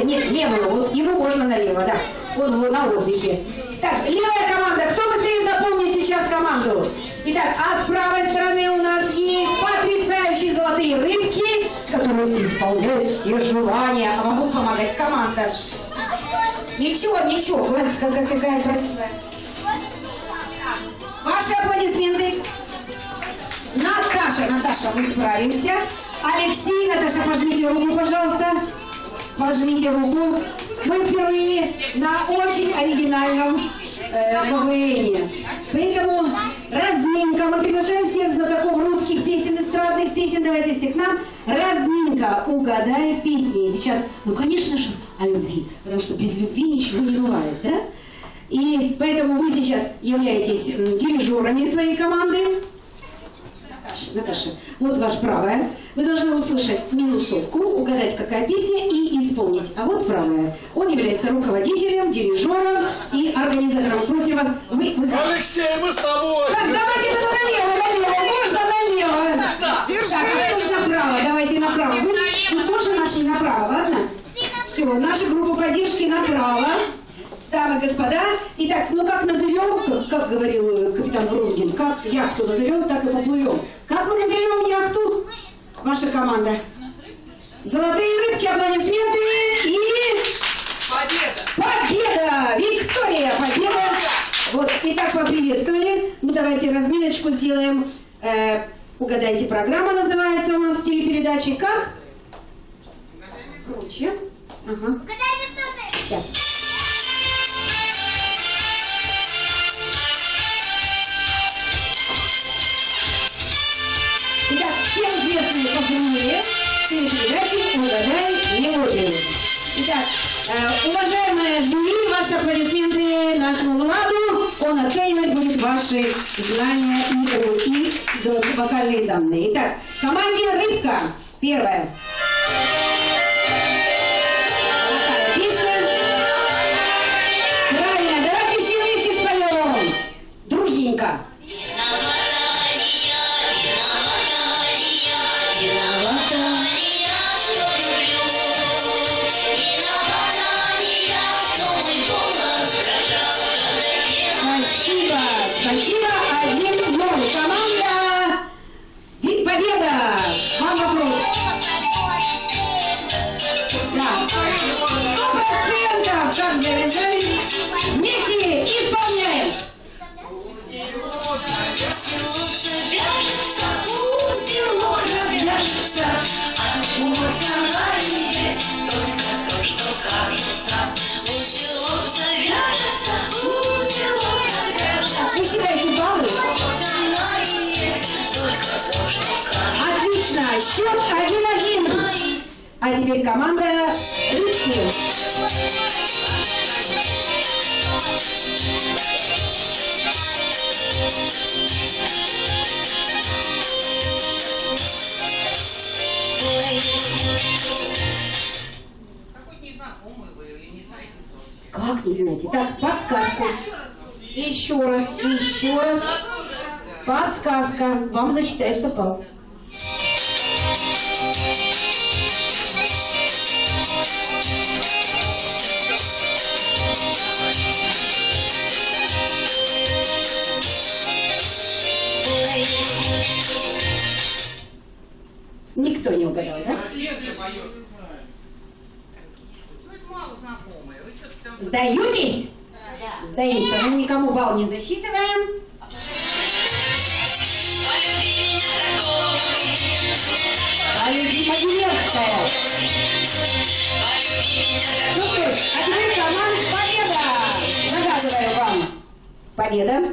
нет, левую, вот ему можно налево, да. Вот на воздухе. Так, левая команда, кто быстрее запомнит сейчас команду? Итак, а с правой стороны у нас есть потрясающие золотые рыбки, которые исполняют все желания, а могут помогать команда. Ничего, ничего, какая красивая. Ваши аплодисменты. Наташа, мы справимся. Алексей, Наташа, пожмите руку, пожалуйста. Пожмите руку. Мы впервые на очень оригинальном КВН. Поэтому разминка. Мы приглашаем всех знатоков русских песен, эстрадных песен. Давайте все к нам. Разминка. Угадай песни. Сейчас, ну, конечно же, о любви. Потому что без любви ничего не бывает, да? И поэтому вы сейчас являетесь дирижерами своей команды. Наташа, вот ваша правая. Вы должны услышать минусовку, угадать, какая песня, и исполнить. А вот правая. Он является руководителем, дирижером и организатором. Просим вас, вы... Алексей, мы с тобой! Так, давайте налево, можно налево. Держись! Так, направо, давайте направо. Вы тоже нашли направо, ладно? Все, наша группа поддержки направо. Дамы и господа, итак, ну как назовем, как говорил капитан Врунгин, как яхту назовем, так и поплывем. Как мы назовем яхту? Ваша команда. Золотые рыбки, аплодисменты и... Победа! Виктория, победа! Вот, итак, поприветствовали. Ну давайте разминочку сделаем. Угадайте, программа называется у нас телепередачи. Как? Круче. Ага. Сейчас. Итак, всем известные поздравления телепередачи «Угадай мелодию». Итак, уважаемые жюри, ваши аплодисменты нашему Владу. Он оценивать будет ваши знания и вокальные данные. Итак, команде «Рыбка». Первая. Какая песня? Правильно, давайте все вместе споем. Дружненько. Спасибо. 1-0. Команда Победа. Вам вопрос. Да. 100%. Как заряжали. Вместе исполняем. Вы считаете баллы? Отлично. Счет 1-1. А теперь команда Рыбки. Как не знаете? Так, подсказку. Еще раз. Подсказка. Вам засчитается балл. Никто не угадал, да? Сдаетесь? Сдаются. Мы никому балл не засчитываем. По-немецкая. Ну что ж, а теперь команда Победа. Загадываю вам. Победа.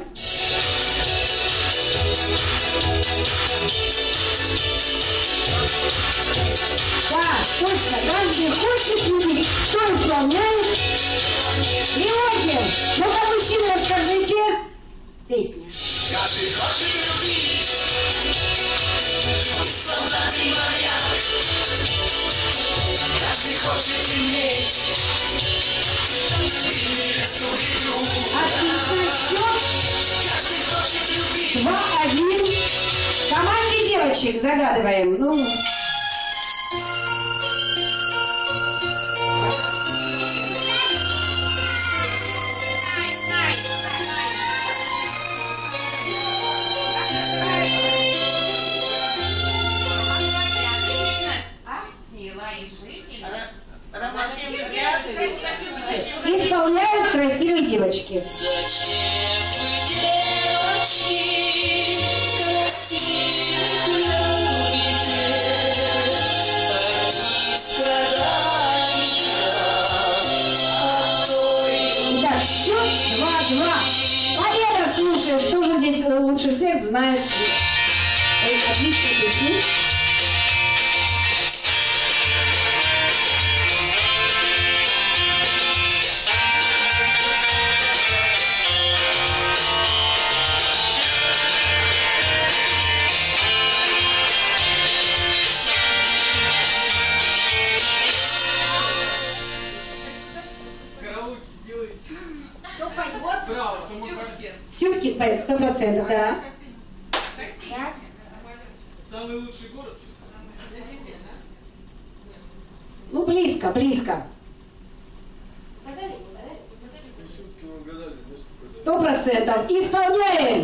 Да, точно, каждый хочет видеть, кто исполняет. Леонтьев, ну-ка, мужчины, расскажите. Песня. Каждый хочет любить, солдат и моряк. Каждый хочет иметь и невесту, и друга. Отлично, счет. Каждый хочет любить. 2-1. Команде девочек загадываем. Ну. Исполняют красивые девочки. Итак, счет 2-2. Победа, слушай, кто же здесь лучше всех знает отличные песни. Сюткин поет, 100%, да. Самый лучший город? Ну, близко, близко. 100%. Исполняем.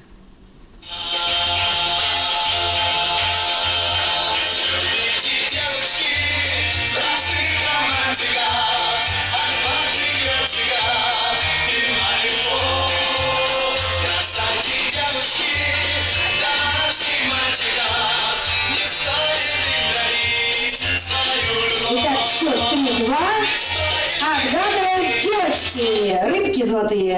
Итак, счет 3-2. Отгадывают девочки. Рыбки золотые.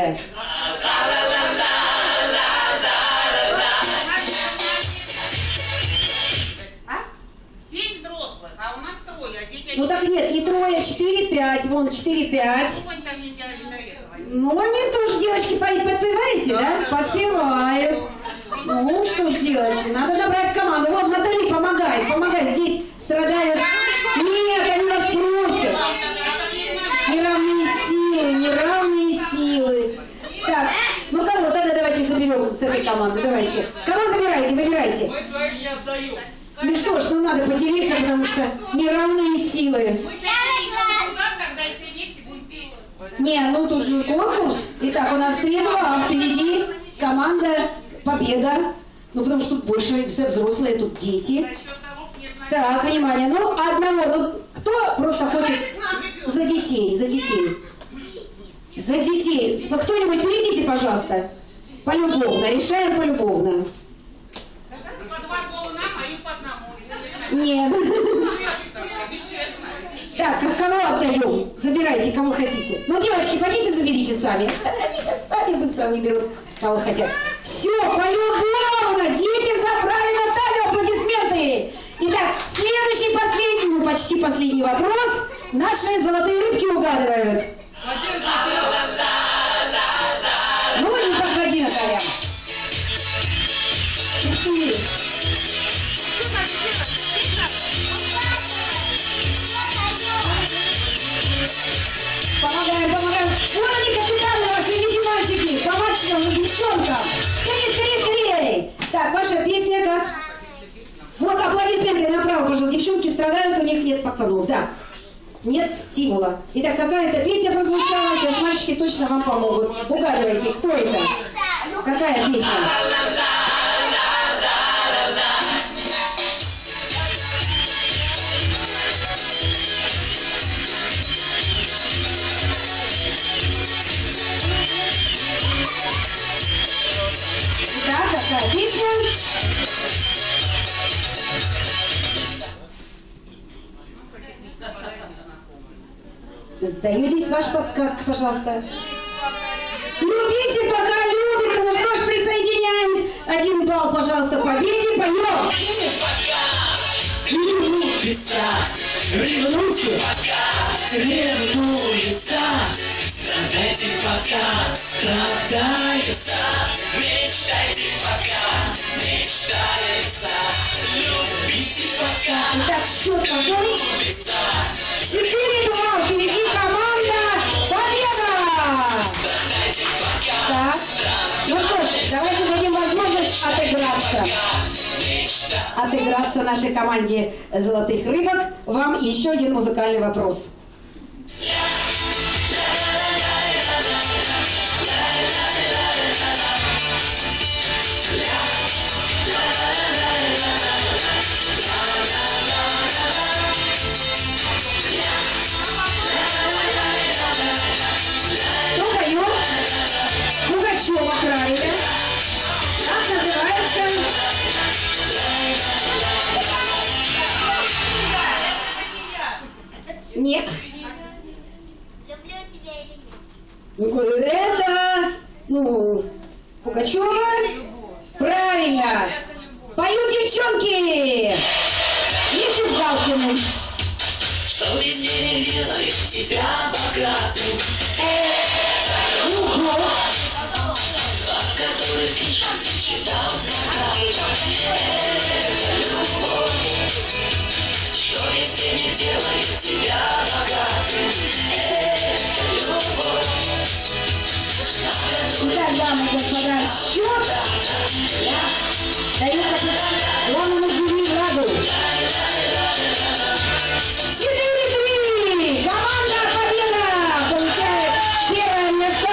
Ну так нет, не трое, 4-5. Вон 4-5. Ну они тоже, девочки, подпеваете, да? Подпевают. Ну что ж делать? Надо набрать команду. Вот Натали помогает, помогает. Здесь страдают. Нет, они вас просят. Неравные силы, неравные силы. Так, ну кого? Тогда давайте заберем с этой команды. Давайте. Кого забираете? Выбирайте. Мы своих не отдаем. Ну что ж, ну надо поделиться, потому что неравные силы. Не, ну тут же конкурс. Итак, у нас 3-2, а впереди команда победа. Ну потому что тут больше все взрослые, тут дети. Так, внимание, ну одного, ну кто просто хочет за детей, за детей. За детей. Вы кто-нибудь придите, пожалуйста. Полюбовно, решаем полюбовно. Нет. Так, кого отдаем? Забирайте, кого хотите. Ну, девочки, пойдите заберите сами. Они сейчас сами быстро выберут, кого хотят. Все, полюбовно. Дети забрали Наталью, аплодисменты. Итак, следующий, последний, ну почти последний вопрос. Наши золотые рыбки угадывают. Ну, не подходи, Наталья. 4. Помогаем, помогаем. Вон они, капитаны ваши, идите, мальчики. По максимуму, девчонкам. Скорее, скорее, скорее. Так, ваша песня как? Вот аплодисменты направо, пожалуйста. Девчонки страдают, у них нет пацанов, да. Нет стимула. Итак, какая-то песня прозвучала. Сейчас мальчики точно вам помогут. Угадывайте, кто это? Какая песня? Да, какая песня? Сдаетесь, ваша подсказка, пожалуйста. Любите, пока любите. Ну что ж, присоединяем. 1 балл, пожалуйста, победе. Поем. Ревнуйте, ревнуется, страдайте пока, страдается, мечтайте пока, мечтается, любите пока, Итак, счет какой? 4-2. Впереди команда победа. Так. Ну что ж, давайте дадим возможность отыграться нашей команде золотых рыбок. Вам еще один музыкальный вопрос. Нет. Люблю тебя или нет? Это, Пугачева. Правильно. Поют девчонки. Вместе с Галкиным. Что везде не делает тебя богатым. О которых книжках ты читал когда-то. Это любовь. Что везде не делает тебя богатым. Это любовь. Итак, дамы и господа, счет. Даю капитан главному жюри Владу. 4-3. Команда Победа получает первое место.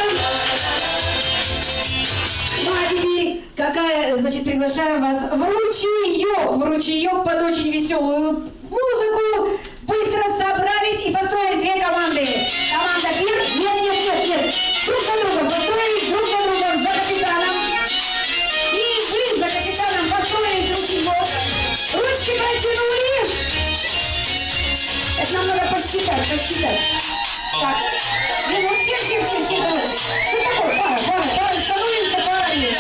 Ну а теперь, значит, приглашаем вас в ручеек под очень веселую музыку. Быстро собрались и построились две команды. Команда Пир, нет. Друг за другом построились, друг за другом за капитаном. И вы за капитаном построились ручеек. Ручки протянули. Это нам надо посчитать. Так, все, давай. Что такое? Пара, становимся парами.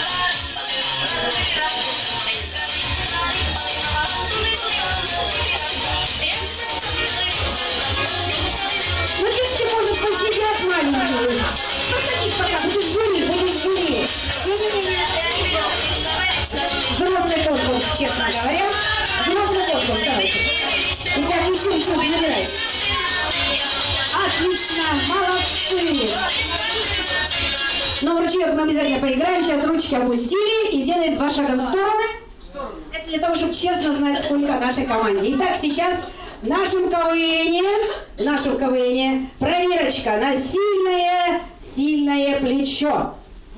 Ну, девочки, может, посидят маленькие. Посадись пока, будешь жюри. Взрослый конкурс, честно говоря. Взрослый конкурс, давайте. Итак, еще забирай. Отлично, молодцы. Но в ручеек мы обязательно поиграем. Сейчас ручки опустили и сделаем 2 шага в стороны. Это для того, чтобы честно знать, сколько нашей команде. Итак, сейчас в нашем КВНе проверочка на сильное плечо.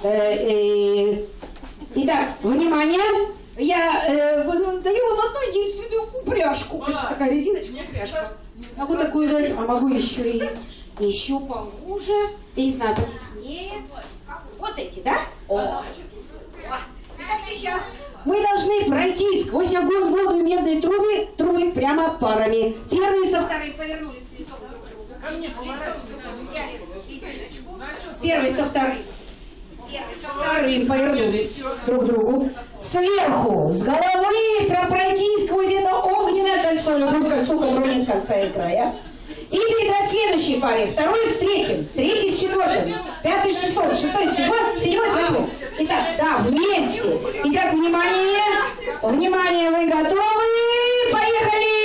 Итак, внимание. Я даю вам одну единственную упряжку. Это такая резиночка, упряжка. Могу такую дать, а могу еще поуже. Я не знаю, потеснее. Вот эти, да? Итак, сейчас мы должны пройти сквозь огонь, воду и медные трубы прямо парами. Первый со вторым повернулись лицом друг к другу. Взяли резиночку. Первый со вторым повернулись друг к другу. Сверху, с головы пройти сквозь это огненное кольцо, любое кольцо, у которого нет конца и края. И передать следующей паре. Второй с третьим, третий с четвертым, пятый с шестым, шестой с седьмой с восьмым. Итак, да, вместе. Итак, внимание, вы готовы? Поехали!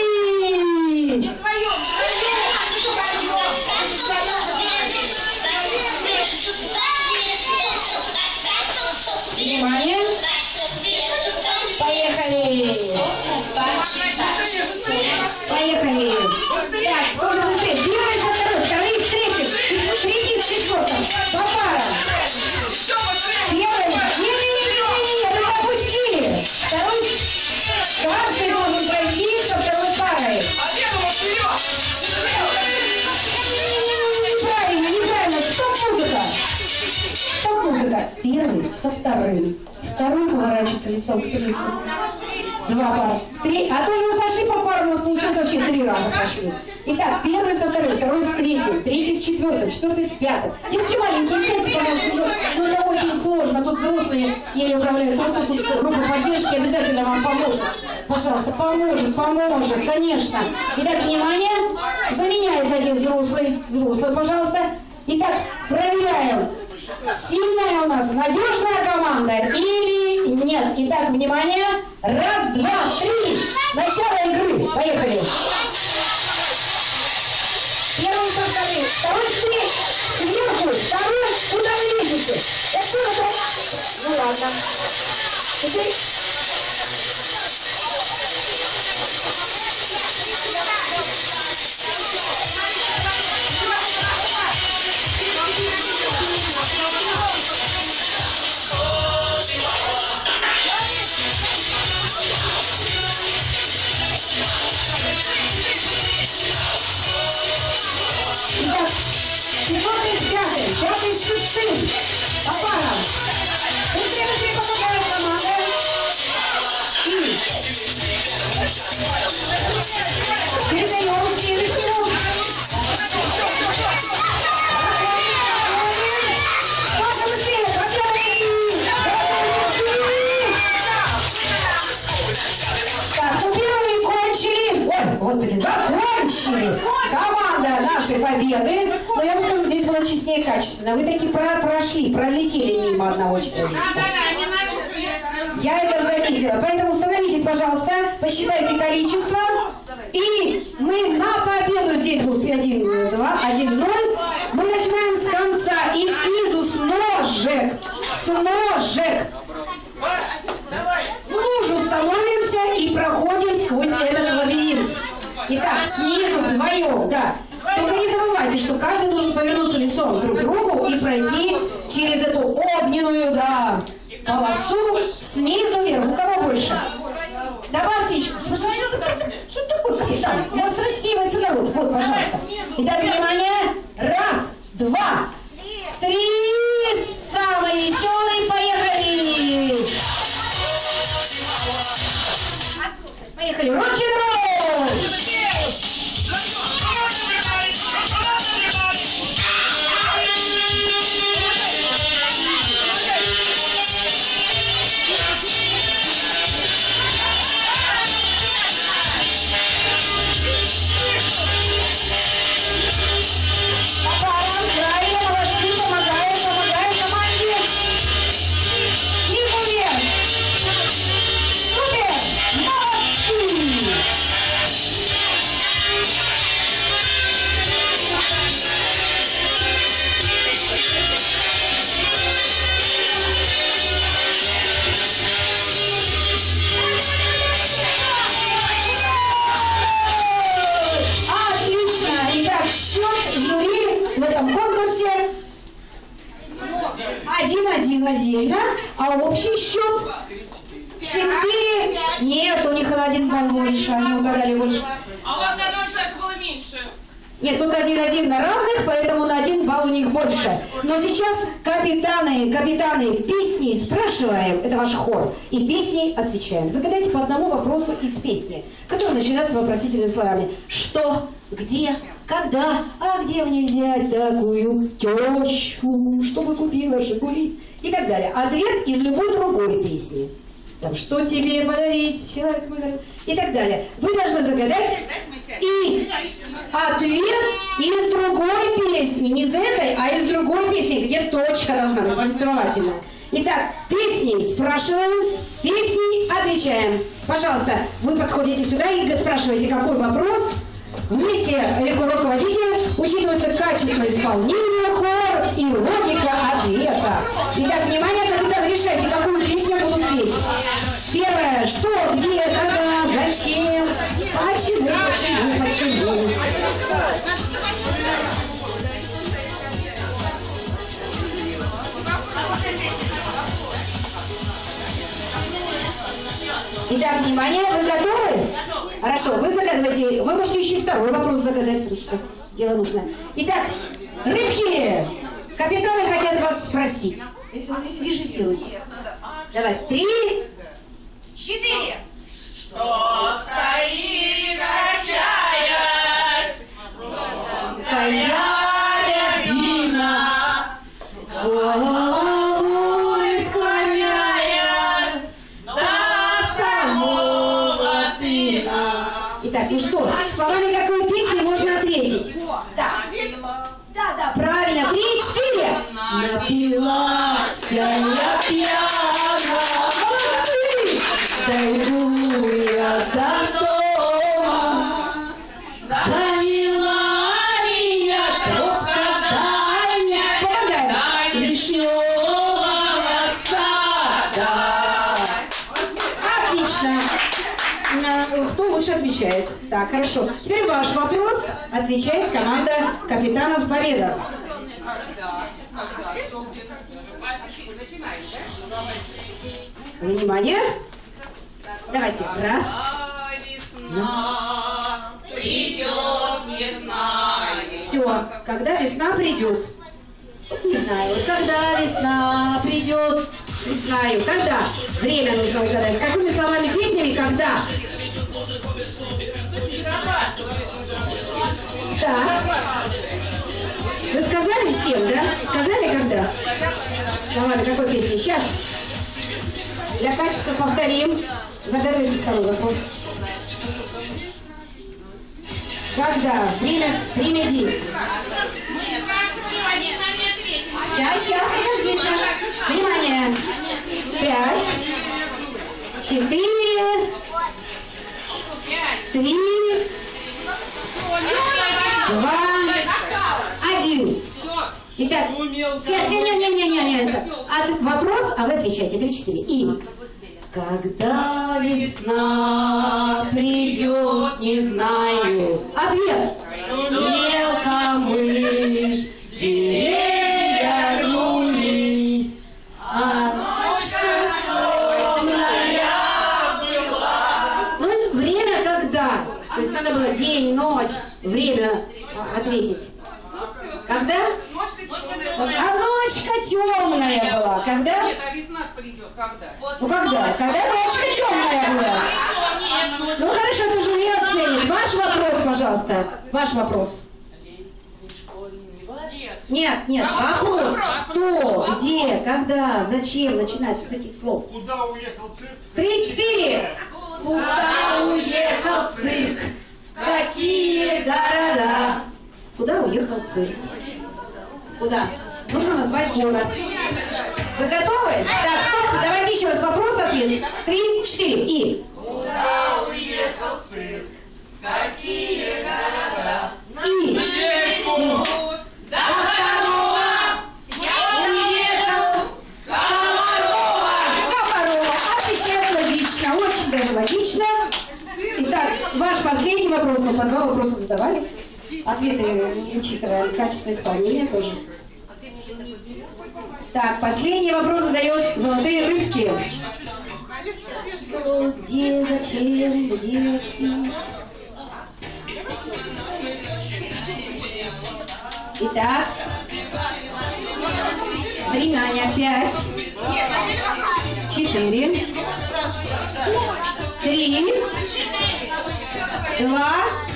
Внимание! Поехали! Так, тоже быстрее. Первый со второй, второй с третьим, третий с четвертым. По парам. Первый. Не, вы пропустили. Второй. Каждый должен пройти со второй парой. Неправильно. Стоп, музыка. Первый со вторым. Второй поворачивается лицом к третьему. 2 пары. 3. А тоже мы пошли по парам, у нас получилось вообще 3 раза пошли. Итак, первый со вторым, второй с третьим, третий с четвертым, четвертый с пятым. Детки маленькие, сядьте, пожалуйста, ну это очень сложно, тут взрослые еле управляются. Вот тут группа поддержки обязательно вам поможет. Пожалуйста, поможет, конечно. Итак, внимание, заменяется один взрослый, пожалуйста. Итак, проверяем. Сильная у нас, надежная команда или нет? Итак, внимание. 1, 2, 3. Начало игры. Поехали. Первый со вторым. Второй сверху. Второй, куда вы лезете? Это что это? Ну ладно. Теперь... Пятый с шестым. По парам. Быстрее помогает команда. И передаем следующему. команда нашей победы. Но я вам скажу, здесь было честнее качественно. Вы таки прошли, пролетели мимо одного человечка. Я это заметила. Поэтому становитесь, пожалуйста, посчитайте количество. И мы на победу, здесь был 1-2, 1-0. Мы начинаем с конца и снизу с ножек. С ножек. В лужу становимся и проходим сквозь этот лабиринт. Итак, снизу вдвоем, да. Только не забывайте, что каждый должен повернуться лицом друг к другу и пройти через эту огненную, да, полосу снизу вверх. У кого больше? Добавьте еще. Что такое, капитан? У вас рассеивается народ. Вот, пожалуйста. Итак, внимание. 1, 2, 3. Самые веселые. Поехали. Поехали. Рок-н-ролл. конкурсе 1-1, да? А общий счет 4. Нет, у них на 1 балл больше, они угадали больше. А у вас на одного человека было меньше. Нет, тут 1-1 на равных, поэтому на 1 балл у них больше. Но сейчас капитаны песни спрашиваем, это ваш хор, и песни отвечаем. Загадайте по одному вопросу из песни, который начинается вопросительными словами. Что, где, когда, а где мне взять такую тещу, чтобы купила «Жигули» и так далее. Ответ из любой другой песни. Там, что тебе подарить, человек мой дорогой, и так далее. Вы должны загадать и ответ из другой песни. Не из этой, а из другой песни, где точка должна быть повествовательная. Итак, песни спрашиваем, песни отвечаем. Пожалуйста, вы подходите сюда и спрашиваете, какой вопрос. Вместе руководителя учитывается качество исполнения, хор и логика ответа. Итак, внимание, капитан, решайте, какую песню будут петь. Первое, что, где, когда, зачем, почему. Итак, внимание, вы готовы? Хорошо, вы загадываете, вы можете еще второй вопрос загадать, потому что дело нужно. Итак, рыбки, капитаны хотят вас спросить. Режиссируйте. Давай, 3, 4. Что стоишь, качаясь, Кая рябина, головой склоняясь до самого тына. Итак, ну что, словами какой песни можно ответить? Да, правильно. 3, 4. Напилась я пьяна. Молодцы! Дойду я до дома. Заняла меня тропка дальняя вишневого сада. Отлично. Кто лучше отвечает? Так, хорошо. Теперь ваш вопрос. Отвечает команда капитанов «Победа». Внимание. Давайте. Раз. придет, не знаю. Все. Когда весна придет? Не знаю. Когда весна придет? Не знаю. Когда? Время нужно угадать. Какими словами, песнями? Когда? Так. Вы сказали всем, да? Сказали когда? Ну ладно, какой песни? Сейчас. Для качества повторим. Загадывайте второй вопрос. Когда? Время действий. Сейчас, подождите. Внимание. 5, 4, 3, 2, 1. Итак, сейчас, не. Вопрос, а вы отвечаете. 3, 4. И. Когда весна придет, не знаю. Ответ. Мелкомышь, деревья рулись, а ночь темная была. Ну, время когда? То есть надо было день, ночь, время ответить. Когда? А ночка темная была. Когда? Нет, а весна придет когда? Ну когда? Когда ночка темная была? Ну хорошо, это жюри оценит. Ваш вопрос, пожалуйста. Ваш вопрос. Нет, вопрос. Что, где, когда, зачем начинается с этих слов? Куда уехал цирк? 3, 4. Куда уехал цирк? В какие города? Куда уехал цирк? Куда? Нужно назвать город. Вы готовы? Так, стоп, давайте еще раз вопрос-ответ. 3, 4 и... Куда уехал цирк? Какие города? И... Да, Комарова! Я уехал! Комарова. Отвечает логично, очень даже логично. Итак, ваш последний вопрос. Мы по 2 вопроса задавали. Ответы, учитывая качество исполнения тоже. Так, последний вопрос задает золотые рыбки. Где, зачем, девочки? Итак, внимание, 5, 4, 3, 2,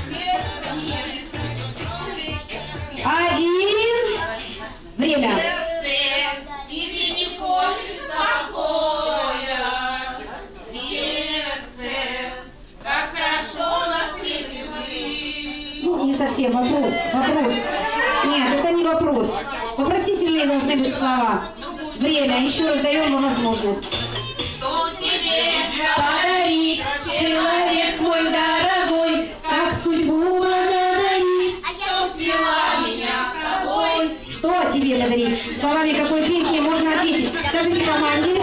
1. Время. тебе не хочется покоя. Сердце, как хорошо на свете жить. Ну, не совсем вопрос. Нет, это не вопрос. Вопросительные должны быть слова. Время. Еще раз даем вам возможность. Что тебе Подарит человек мой дорогой, как судьбу благодарит. что свела меня с собой? Что тебе подарить? Словами какой песни можно ответить? Скажите команде,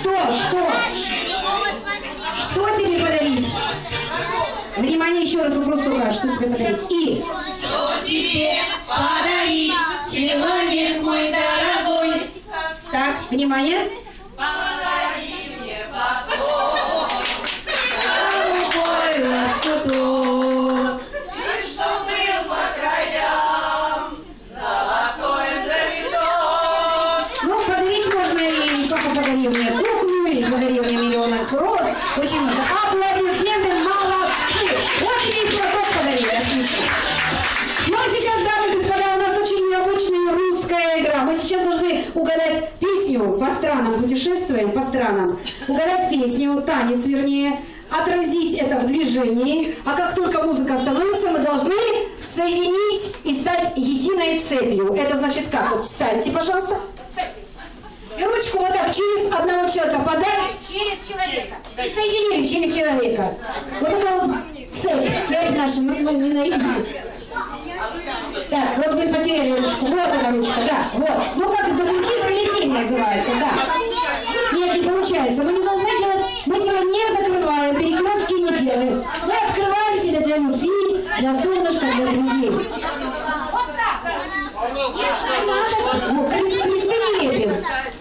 что тебе подарить? Внимание, еще раз вопрос только, что тебе подарить? И Что тебе подарить, человек мой дорогой. Так, внимание. подари мне потом? Голубой лоскуток. И что был по краям золотой завиток? Ну, подарить можно и папа подарил мне кухню, или подарил мне миллионы роз. Очень много. Аплодисменты, молодцы. Очень неплохо подарили, отлично. Ну, а сейчас, дамы и господа, у нас очень необычная русская игра. Мы сейчас должны угадать песню по странам, путешествуем по странам. Угадать песню, танец, вернее, отразить это в движении. А как только музыка остановится, мы должны соединить и стать единой цепью. Это значит как? Вот встаньте, пожалуйста. И ручку вот так через одного человека подали. Через человека. И соединили через человека. Вот это вот цепь наша, мы не найдем. Так, вот вы потеряли ручку. Вот она ручка, да, вот. Ну как заплети называется, да. Нет, не получается. Мы не должны делать, мы себя не закрываем, перекрестки не делаем. Мы открываем себя для любви, для солнышка, для друзей. Вот так. Если надо, ну, кресты не лепим.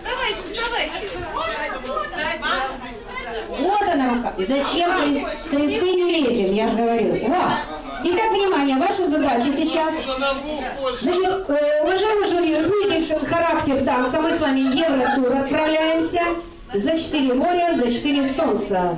Вот она рука. Зачем кресты не лепим, я же говорю. Вот. Итак, внимание, ваша задача сейчас. Значит, уважаемые жюри, вы знаете характер танца. Мы с вами евротур отправляемся. За 4 моря, за 4 солнца.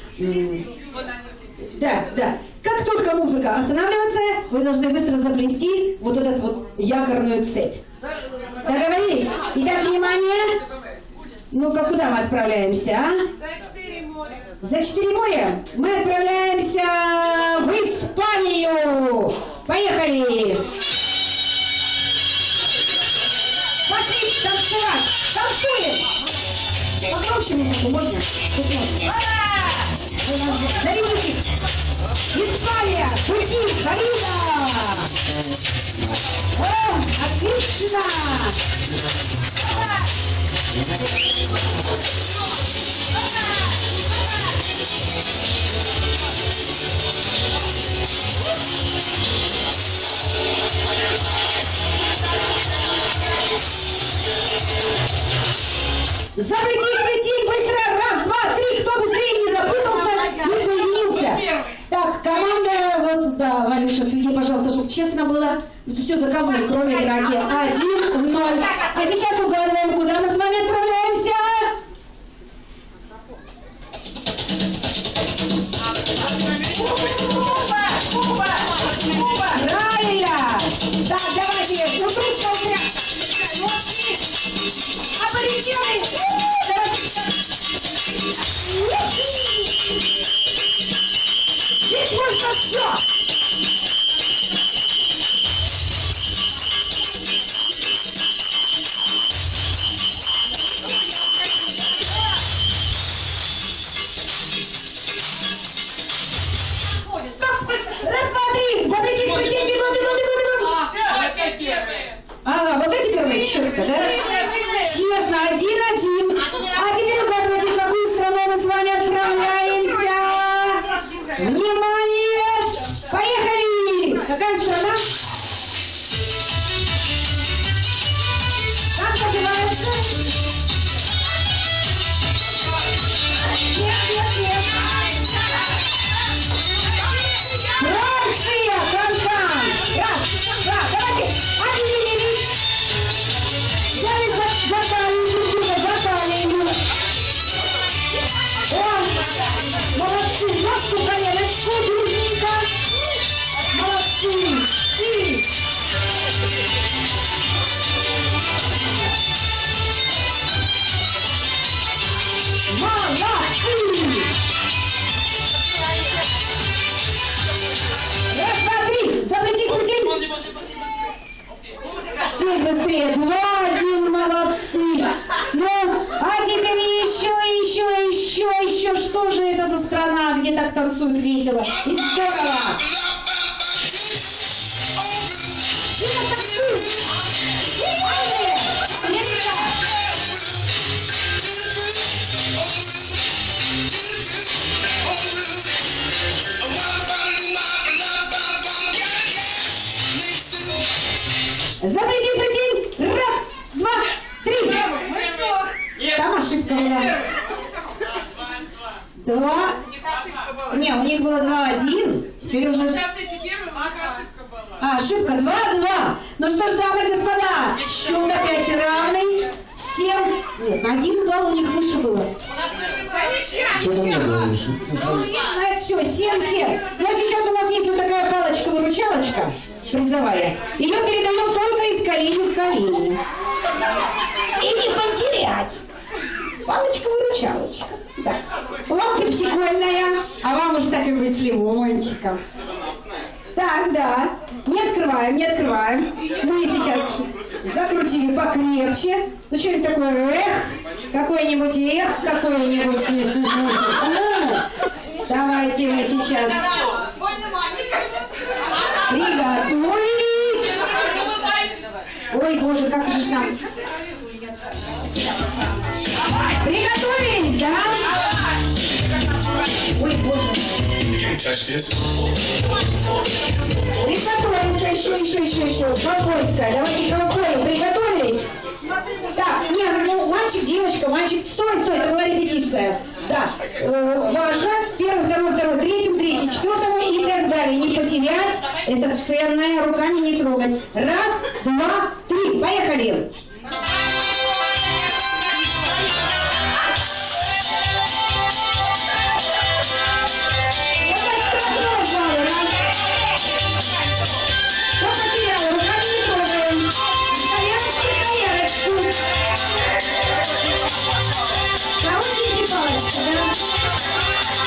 Да. Как только музыка останавливается, вы должны быстро заплести вот эту вот якорную цепь. Договорились? Итак, внимание. Ну-ка, куда мы отправляемся, а? За 4 моря. За 4 моря мы отправляемся в Испанию. Поехали! Пошли танцевать! Танцуем! Погромче музыку можно? Зарядите! Испания! Пути! Фарида! О, отлично! Заплети, быстро! Раз, два, три! Кто быстрее не запутался, не соединился. Так, команда, вот, да, Валюша, следи, пожалуйста, чтобы честно было. Все заказано, кроме драки. 1-0. А сейчас угадываем, куда мы с вами отправляемся. Правильно! Так, давайте, утрускался. Полетели! Здесь можно все! Раз, два, три! Запретить, запретить! Бегом, бегом, бегом, бегом! Вот эти первые. Ага, вот эти первые четко, да? Честно, 1-1. А теперь угадывайте, в какую страну мы с вами отправляемся. Внимание! Поехали! Какая страна? Как называется? Нет. Франция! Канкан! Раз, два, давайте! Объединились! Взяли за талию. О, молодцы! Ножку коленочку, дружненько. Молодцы! И... Молодцы! Раз, два, три! Запретить пути! Здесь быстрее! 2-1, молодцы! Ну, а теперь еще, что же это за страна, где так танцуют весело и здорово? Где так танцуют? Запретить! Раз, два, три! Там ошибка была. 2. Не, у них было 2-1. Теперь уже... Сейчас эти первые, у них ошибка была. А, ошибка 2-2. Ну что ж, дамы и господа, счет опять равный. 7. Нет, на 1 балл у них выше было. Что там не было выше? Это все, 7-7. Ну а сейчас у нас есть вот такая палочка-выручалочка призовая. Ее передаем только из колени в колени. И не потерять. Палочка-выручалочка. Да. Вам пепсикольная, а вам уж так и быть с лимончиком. Так, да. Не открываем. Мы сейчас закрутили покрепче. Ну что это такое? Какой-нибудь. Давайте мы сейчас приготовились. Ой, боже, как же ж нам. Приготовились, да? Ой, боже. Приготовимся, еще. Спокойствие. Давайте колокольню. Приготовились? Так, нет, ну, мальчик, стой, это была репетиция. Да, важно, первый, второй, третий, четвертого и так далее. Не потерять, это ценное, руками не трогать. Раз, два, три, поехали. Короче, палочка, да?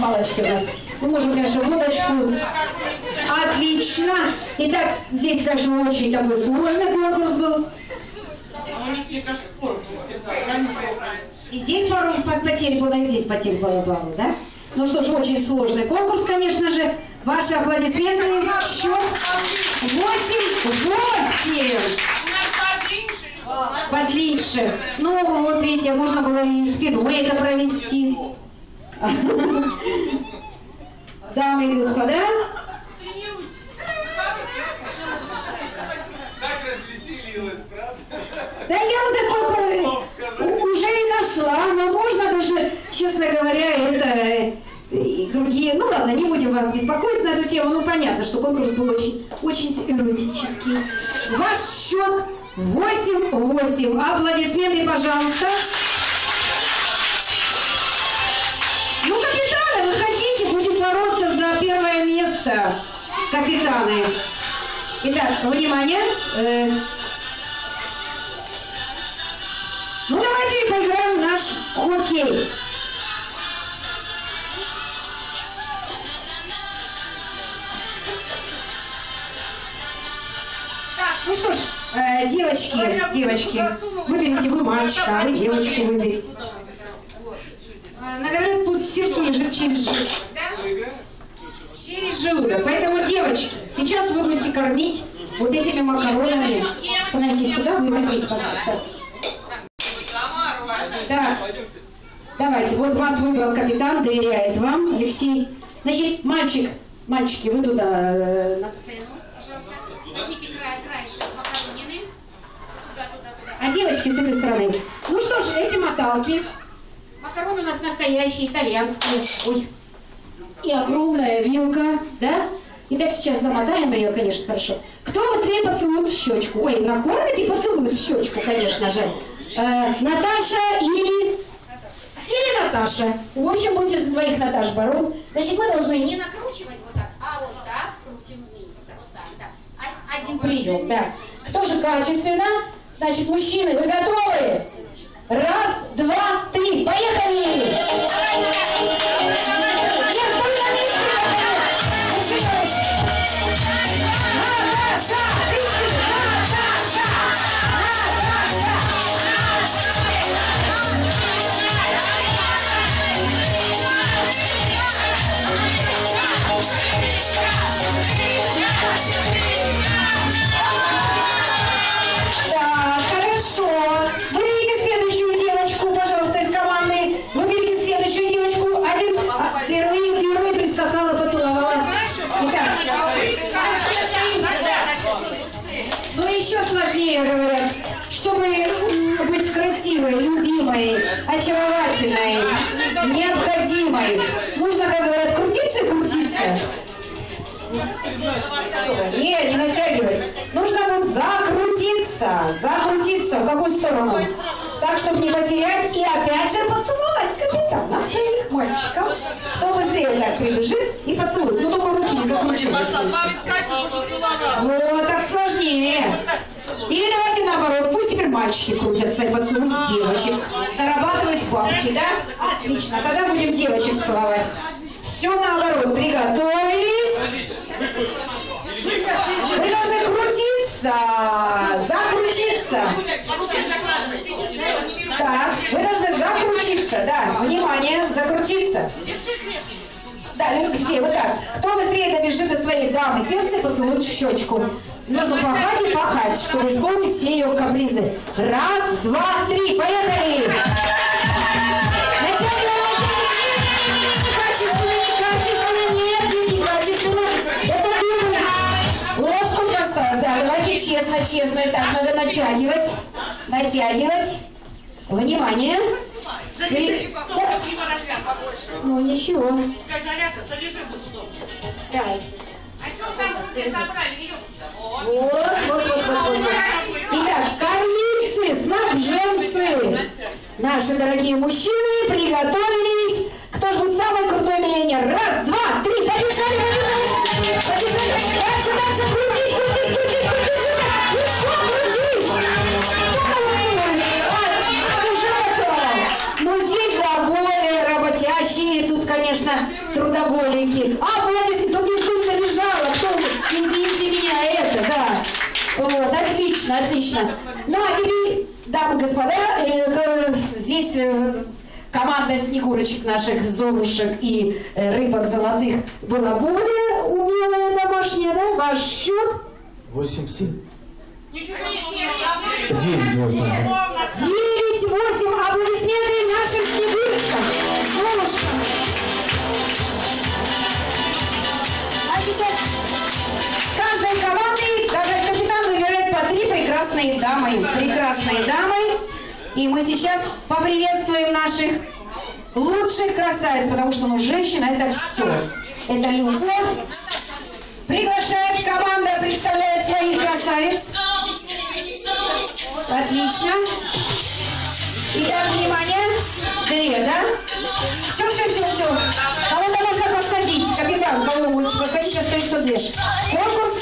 палочки у нас. Мы можем, конечно, водочку. Отлично. Итак, здесь, конечно, очень такой сложный конкурс был. Мне кажется, поздно. И здесь пару потерь было, и здесь потерь было, да? Ну что ж, очень сложный конкурс, конечно же. Ваши аплодисменты. Счет 8-8. Подлиннее. Ну, вот видите, можно было и спиной это провести. Дамы и господа. Так развеселилась, правда? Да я вот уже и нашла, но можно даже, честно говоря, это и другие. Ну ладно, не будем вас беспокоить на эту тему. Ну понятно, что конкурс был очень эротический. Ваш счет 8-8. Аплодисменты, пожалуйста. Ну, капитаны, выходите, будем бороться за первое место. Капитаны. Итак, внимание. Ну, давайте поиграем в наш хоккей. Ну что ж, девочки, выберите вы мальчика, а вы девочку выберите. Говорят, тут сердце лежит через желудок. Через желудок. Поэтому, девочки, сейчас вы будете кормить вот этими макаронами. Становитесь сюда, вы возьмите, пожалуйста. Да. Давайте, вот вас выбрал капитан, доверяет вам, Алексей. Значит, мальчики, вы туда на сцену. Пожалуйста, возьмите краешек макаронины. Туда. А девочки с этой стороны. Ну что ж, эти моталки. Макароны у нас настоящие, итальянские. Ой. И огромная вилка, да? Итак, сейчас замотаем ее, конечно, хорошо. Кто быстрее поцелует в щечку? Ой, накормит и поцелует в щечку, конечно же. Наташа или Наташа. В общем, будете за двоих Наташ бороться. Значит, мы должны не накручивать вот так, а вот так крутим вместе. Вот так, да. Один прием, да. Кто же качественно? Значит, мужчины, вы готовы? 1, 2, 3, поехали! Так, хорошо. Выберите следующую девочку, пожалуйста, из команды. Выберите следующую девочку. Впервые прискакала, поцеловала. Итак. Но еще сложнее, говорят, чтобы быть красивой, любимой, очаровательной, необходимой. Нужно, как говорят, крутиться и крутиться. Не натягивать. Нужно вот закрутиться. В какую сторону? Так, чтобы не потерять. И опять же поцеловать капитана своих мальчиков. Кто быстрее так прибежит и поцелует. Ну, только руки не закручивай. Вот так сложнее. Или давайте наоборот. Пусть теперь мальчики крутятся и поцелуют девочек. Зарабатывают бабки, да? Отлично. Тогда будем девочек целовать. Все наоборот. Приготовились. Вы должны крутиться, закрутиться. Так, вы должны закрутиться, да. Внимание, закрутиться. Да, люди все, вот так. Кто быстрее добежит до своей дамы сердца и поцелует в щечку. Нужно пахать и пахать, чтобы исполнить все ее капризы. 1, 2, 3, поехали! Да, давайте честно. Так, надо натягивать. Внимание. Ну, ничего. Давайте. Вот. Итак, кормильцы, снабженцы. Наши дорогие мужчины приготовились. Кто же будет самый крутой миллионер? 1, 2, 3, побежали. Дальше, крутись. Еще крутись. Уже поцеловал. Но здесь, да, более работящие. Тут, конечно, трудоголики. Аплодисменты, тут никто не набежала, кто вы? Извините меня, это, да. Вот, отлично, отлично. Ну, а теперь, дамы и господа, здесь команда снегурочек наших, золушек и рыбок золотых была более умелая домашняя, да? Ваш счет? 8-7. 9-8. 9-8. 9-8. Аплодисменты нашим снегурочкам, золушкам. А сейчас с каждой командой, каждый капитан выбирает по 3 прекрасные дамы. Прекрасные дамы. И мы сейчас поприветствуем наших лучших красавиц, потому что, ну, женщина — это все. Это любовь. Приглашает команда, представляет своих красавиц. Отлично. Итак, внимание. 2, да? Все. Кого-то можно посадить. Капитан, кого лучше посадить, остается 2. Конкурс.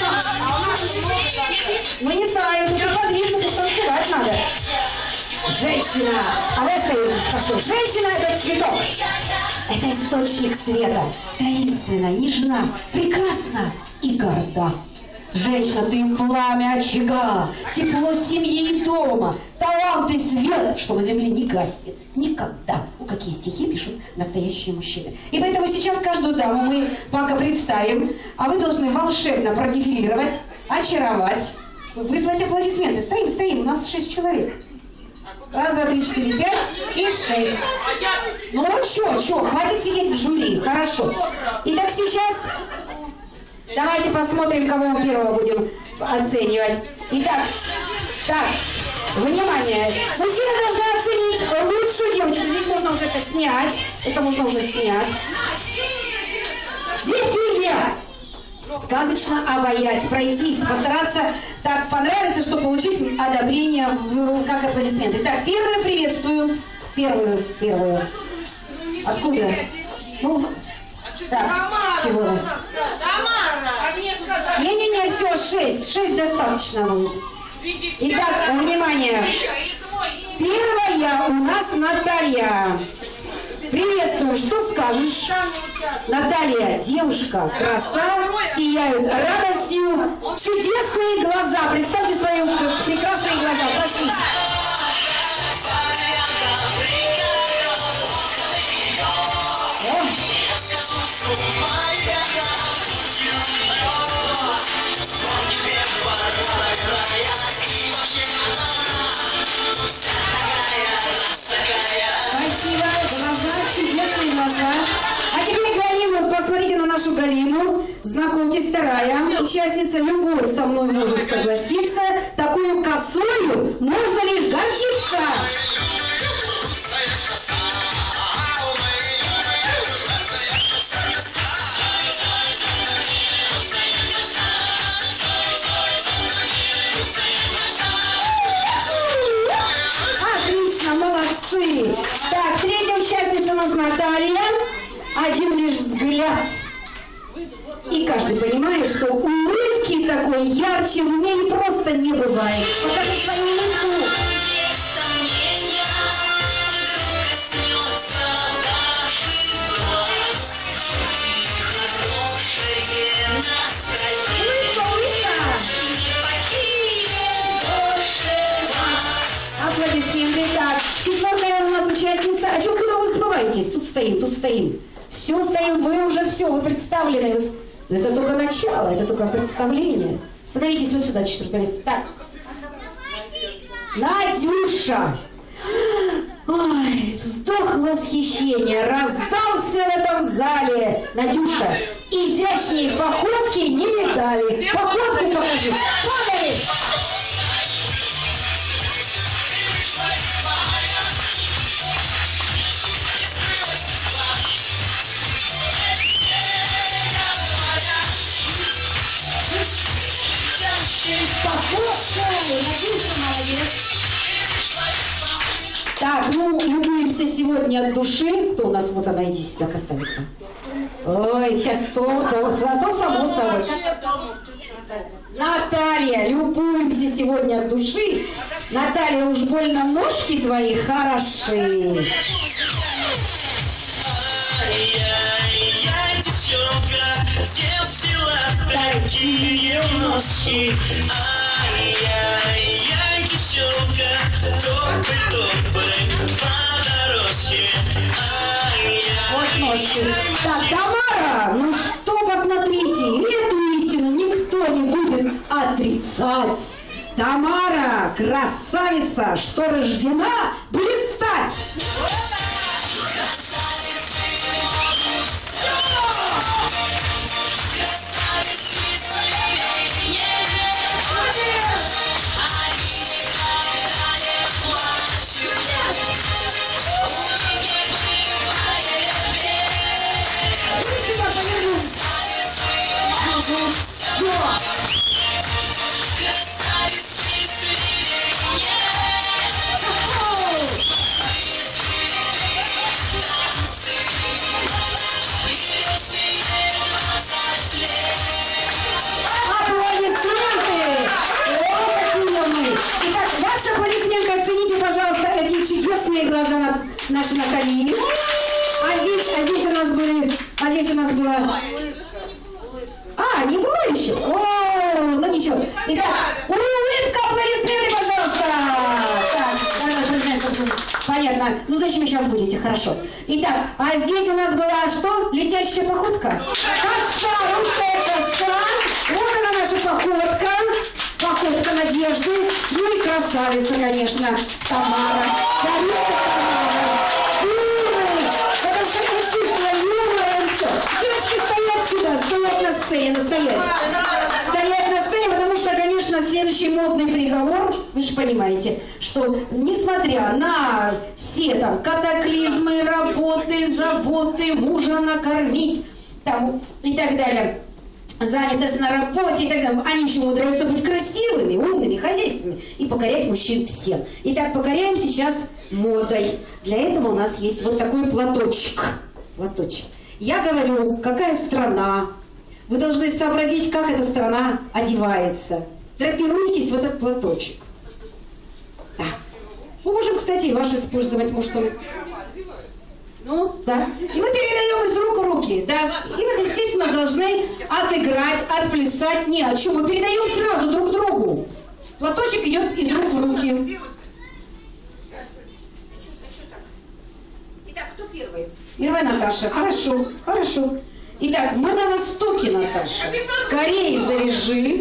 Мы не знаем, тут подвижно, тут танцевать надо. Женщина. А вы остаетесь, прошу. Женщина — это цветок. Это источник света. Таинственна, нежна, прекрасна и горда. Женщина, ты пламя очага, тепло семьи и дома, талант и свет, что на земле не гаснет никогда. Ну, какие стихи пишут настоящие мужчины. И поэтому сейчас каждую даму мы пока представим, а вы должны волшебно продефилировать, очаровать, вызвать аплодисменты. Стоим, у нас 6 человек. 1, 2, 3, 4, 5 и 6. Ну чё, хватит сидеть в жюри, хорошо. Итак, сейчас давайте посмотрим, кого мы первого будем оценивать. Итак, так, внимание. Мужчины должны оценить лучшую девочку. Здесь можно уже это снять. Это можно уже снять. Дефиле. Сказочно обаять, пройтись, постараться так понравиться, чтобы получить одобрение как аплодисменты. Итак, первую приветствую. Первую. Откуда? Ну, так, чего? Тамара! А мне сказали... Не, все, 6 достаточно будет. Итак, внимание. Первая у нас Наталья. Приветствую, что скажешь? Наталья, девушка, краса, сияют радостью, чудесные глаза. Представьте свои прекрасные глаза, прошу. Спасибо, глаза, чудесные глаза. А теперь Галину, посмотрите на нашу Галину. Знакомьтесь, вторая участница. Любой со мной может согласиться. Такую косую можно лишь гордиться. Отлично, молодцы. Так, третья участница у нас Наталья. Один лишь взгляд. И каждый понимает, что улыбки такой ярче в мире просто не бывает. Покажи свою улыбку. Аплодисменты. Так, четвертая у нас участница. А что, куда вы забываетесь? Тут стоим. Все стоим, вы уже все, вы представлены. Это только начало, это только представление. Становитесь вот сюда, четвертое место. Так. Надюша. Ой, вздох восхищения раздался в этом зале. Надюша, изящней походки не видали. Походку покажи. Падали. Надюша, молодец. Так, ну, любуемся сегодня от души. Кто у нас? Вот она, иди сюда, красавица. Ой, сейчас то само собой. Наталья, любуемся сегодня от души. Наталья, уж больно ножки твои хороши. я девчонка, где взяла такие ножки? Ай-яй-яй, девчонка, топай-топай по дорожке. Вот ножки. Так, Тамара, ну что, посмотрите, эту истину никто не будет отрицать. Тамара, красавица, что рождена блистать. Глаза наши Натальи. Здесь у нас было... не было еще? О, ну ничего. Итак, улыбка, аплодисменты, пожалуйста. Так, аплодисменты. Понятно. Ну зачем вы сейчас будете? Хорошо. Итак, здесь у нас была что? Летящая походка? Коса, русская коса. Вот она наша походка. Походка Надежды. Ну и красавица, конечно, Тамара. Царица Тамара. Это все чувство юмора и все. Девочки, стоять сюда, стоять на сцене, стоять на сцене, потому что, конечно, следующий модный приговор, вы же понимаете, что несмотря на все там катаклизмы, работы, заботы, мужа накормить там и так далее, занятость на работе и так далее. Они еще умудряются быть красивыми, умными, хозяйственными и покорять мужчин всем. Итак, покоряем сейчас модой. Для этого у нас есть вот такой платочек. Я говорю, какая страна. Вы должны сообразить, как эта страна одевается. Драпируйтесь в этот платочек. Да. Мы можем, кстати, и ваш использовать, может, он... Ну, да. И мы передаем из рук в руки, да. И вы, естественно, должны отыграть, отплясать. Не, о чем? Мы передаем сразу друг другу. Платочек идет из рук в руки. Итак, кто первый? Первая Наташа. Хорошо. Итак, мы на востоке, Наташа. Скорее завяжи.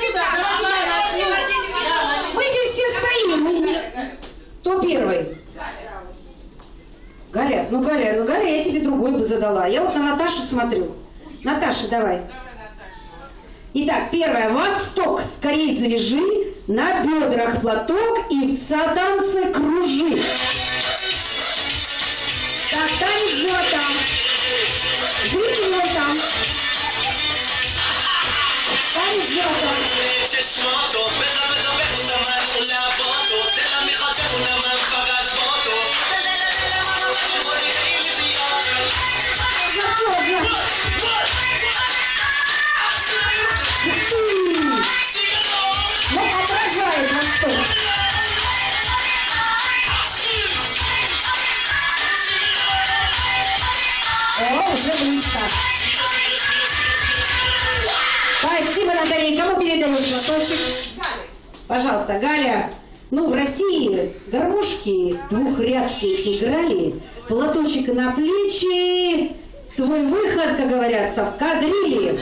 Мы здесь все стоим. Кто первый? Галя, я тебе другой бы задала. Я вот на Наташу смотрю. Наташа, давай. Итак, первое. Восток. Скорее завяжи. На бедрах платок и в танце кружи. Так, танец живота. Зрители вот там. Танец живота. Вот отражает восток. О, уже близко. Спасибо, Наталья. Кому передаешь платочек? Пожалуйста, Галя. Ну, в России гармошки двухрядки играли, платочек на плечи, твой выход, как говорятся, в кадрили.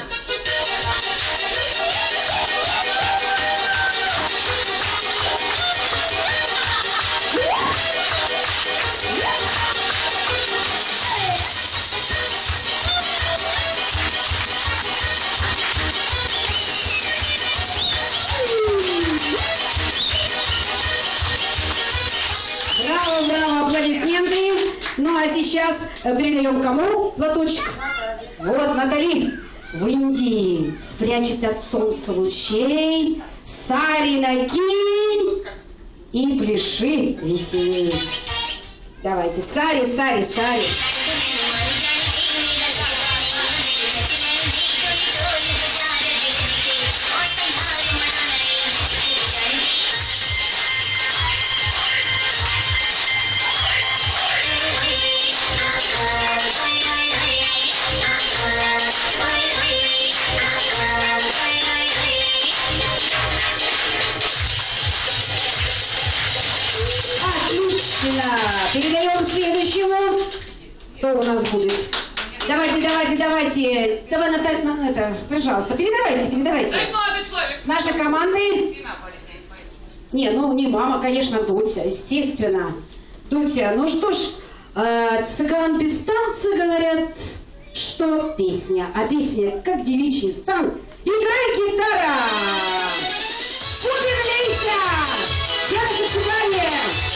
Браво, аплодисменты. Ну а сейчас передаем кому платочек? Вот, Натали. В Индии спрячет от солнца лучей, сари накинь и пляши веселей. Давайте, сари. Отлично! Передаем следующему. Кто у нас будет? Давайте. Давай, Наталья, это, пожалуйста, передавайте. Дай молодой человек. С нашей командой. Не, ну не мама, конечно, Дутя, естественно. Дутя, ну что ж, цыган без танца говорят, что песня. А песня, как девичий стан. Играй, гитара! Удивляйся! Девушка цыгане!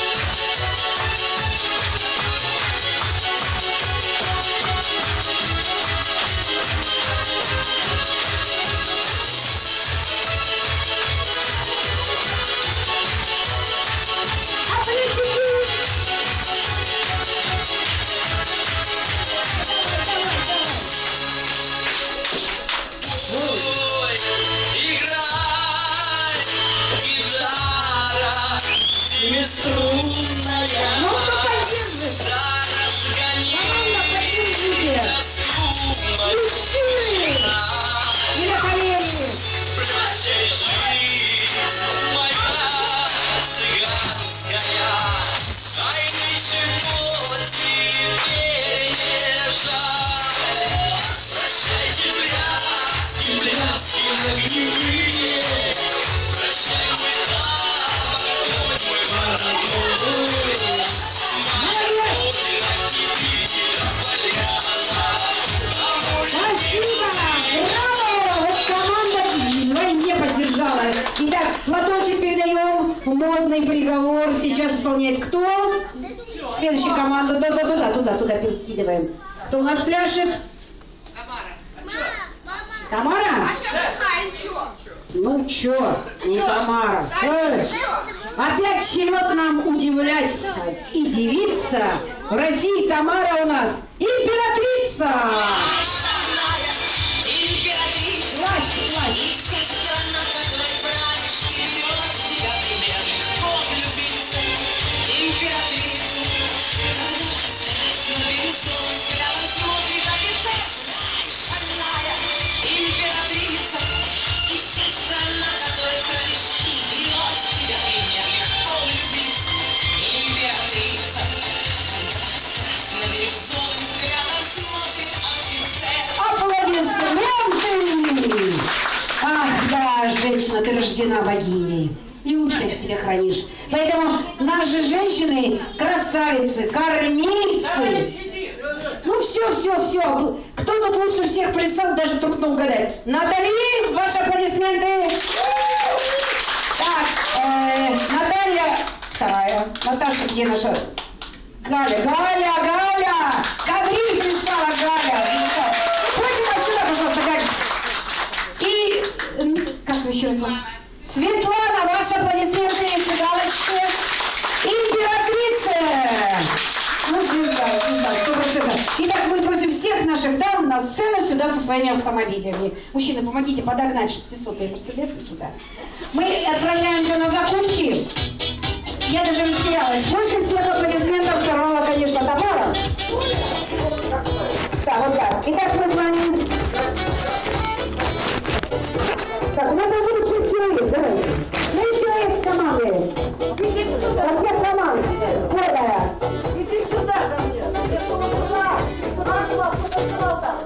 Семиструнная, Ну, кто поддержит? Мужчины! И на колени! прощай, жизнь моя цыганская, ай, ничего теперь не жаль. Прощайте, пляски огневые, прощай, мой там, огонь мой родной. Спасибо! Браво! Вот команда вдвойне поддержала. Итак, платочек передаем. Модный приговор сейчас исполняет кто? Следующая команда. Туда перекидываем. Кто у нас пляшет? Тамара? Ну чё, не Тамара. Опять черед нам удивлять и дивиться. В России Тамара у нас императрица. Аплодисменты! Ах, да, женщина, ты рождена богиней. И уши в себе хранишь. Поэтому наши женщины красавицы, кормильцы. Ну все. Кто тут лучше всех плясал, даже трудно угадать. Натали, ваши аплодисменты. Так, Наталья, вторая. Наташа, где наша? Галя. Кадриль плясала Галя. Пойдем отсюда, пожалуйста, Галя. И, как еще раз вас? Светлана, ваши аплодисменты, цыганочки. Императрица. Ну, звезда, 100%. Итак, мы просим всех наших дам на сцену сюда со своими автомобилями. Мужчины, помогите подогнать 600-й Мерседесы сюда. Мы отправляемся на закупки. Я даже растерялась. Больше всех аплодисментов сорвала, конечно, Тамара. Так, вот так. Итак, мы с вами... Так, у нас будет 6 человек, давайте. 6 человек с команды. Во всех команд. Скорая. Иди сюда ко мне. Я туда.